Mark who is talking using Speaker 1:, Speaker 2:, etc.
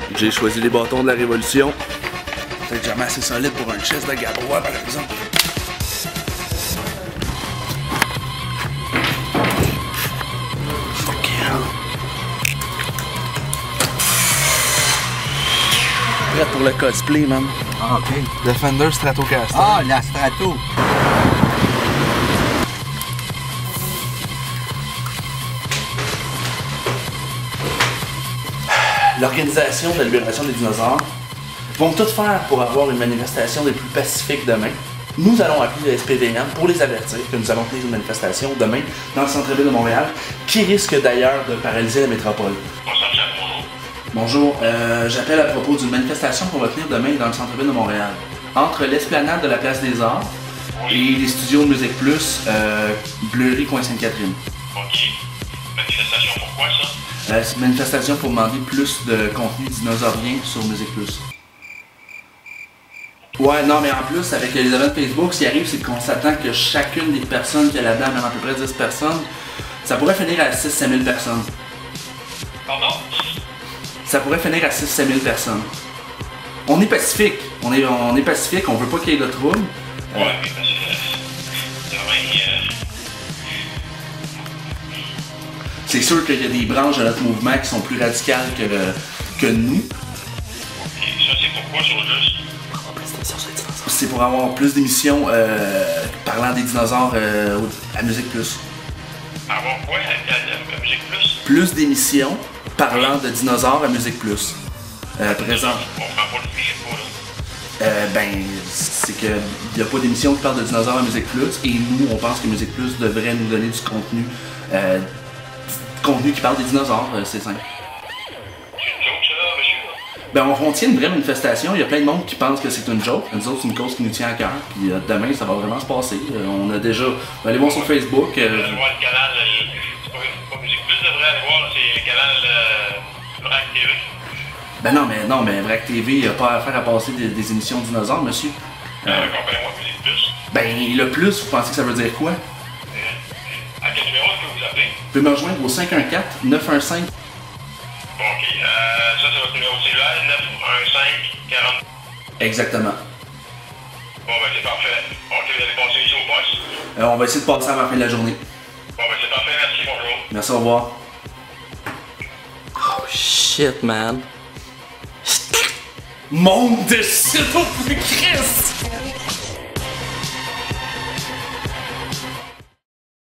Speaker 1: J'ai choisi les bâtons de la Révolution. Peut-être jamais assez solide pour un chest de Gabrois, par exemple. Fuck yeah. Prêt pour le cosplay, man.
Speaker 2: Ah, ok.
Speaker 1: Defender Stratocaster.
Speaker 2: Ah, la Strato.
Speaker 1: L'Organisation de la libération des dinosaures vont tout faire pour avoir une manifestation des plus pacifiques demain. Nous allons appeler le SPVM pour les avertir que nous allons tenir une manifestation demain dans le centre-ville de Montréal qui risque d'ailleurs de paralyser la métropole. Bonjour, j'appelle à propos d'une manifestation qu'on va tenir demain dans le centre-ville de Montréal. Entre l'esplanade de la Place des Arts et les studios de Musique Plus, Bleury, coin Sainte-Catherine.
Speaker 3: Ok. Manifestation pourquoi ça?
Speaker 1: C'est une manifestation pour demander plus de contenu dinosaurien sur Musique Plus. Ouais, non, mais en plus, avec les événements Facebook, ce qui arrive, c'est qu'on s'attend que chacune des personnes qu'il y a là-dedans, même à peu près 10 personnes, ça pourrait finir à 6-7 000 personnes.
Speaker 3: Pardon?
Speaker 1: Ça pourrait finir à 6-7 000 personnes. On est pacifique. On est pacifique, on veut pas qu'il y ait de trouble.
Speaker 3: Ouais, mais parce que demain,
Speaker 1: C'est sûr qu'il y a des branches de notre mouvement qui sont plus radicales que nous.
Speaker 3: ok, ça c'est pourquoi sur juste?
Speaker 1: C'est pour avoir plus d'émissions parlant des dinosaures à Musique Plus.
Speaker 3: Avoir quoi à Musique Plus?
Speaker 1: Plus d'émissions parlant de dinosaures à Musique Plus. Présent.
Speaker 3: On prend pas le fil, pas là.
Speaker 1: Ben, c'est qu'il n'y a pas d'émission qui parle de dinosaures à Musique Plus et nous, on pense que Musique Plus devrait nous donner du contenu qui parle des dinosaures, c'est simple.
Speaker 3: C'est une joke ça là, monsieur?
Speaker 1: Ben, on tient une vraie manifestation, il y a plein de monde qui pense que c'est une joke. Nous autres, c'est une cause qui nous tient à cœur, puis demain, ça va vraiment se passer. On a déjà... Allez voir sur Facebook.
Speaker 3: Vous allez voir le canal, c'est pas Musique Plus, devrait aller voir, c'est le canal Vrac TV.
Speaker 1: Ben non, mais Vrac TV, il n'y a pas affaire à passer des émissions de dinosaures, monsieur.
Speaker 3: Comprenez-moi Musique Plus.
Speaker 1: Ben, le plus, vous pensez que ça veut dire quoi?
Speaker 3: À quel numéro est-ce que vous appelez?
Speaker 1: Vous pouvez me rejoindre au 514-915.
Speaker 3: Bon, ok, ça c'est votre numéro de cellulaire, 915 40.
Speaker 1: Exactement.
Speaker 3: Bon ben c'est parfait. Ok, vous allez passer ici au poste?
Speaker 1: On va essayer de passer avant la fin de la journée.
Speaker 3: Bon ben c'est parfait, merci, bonjour.
Speaker 1: Merci, au revoir.
Speaker 4: Oh shit, man.
Speaker 1: Monde de shit, oh Christ!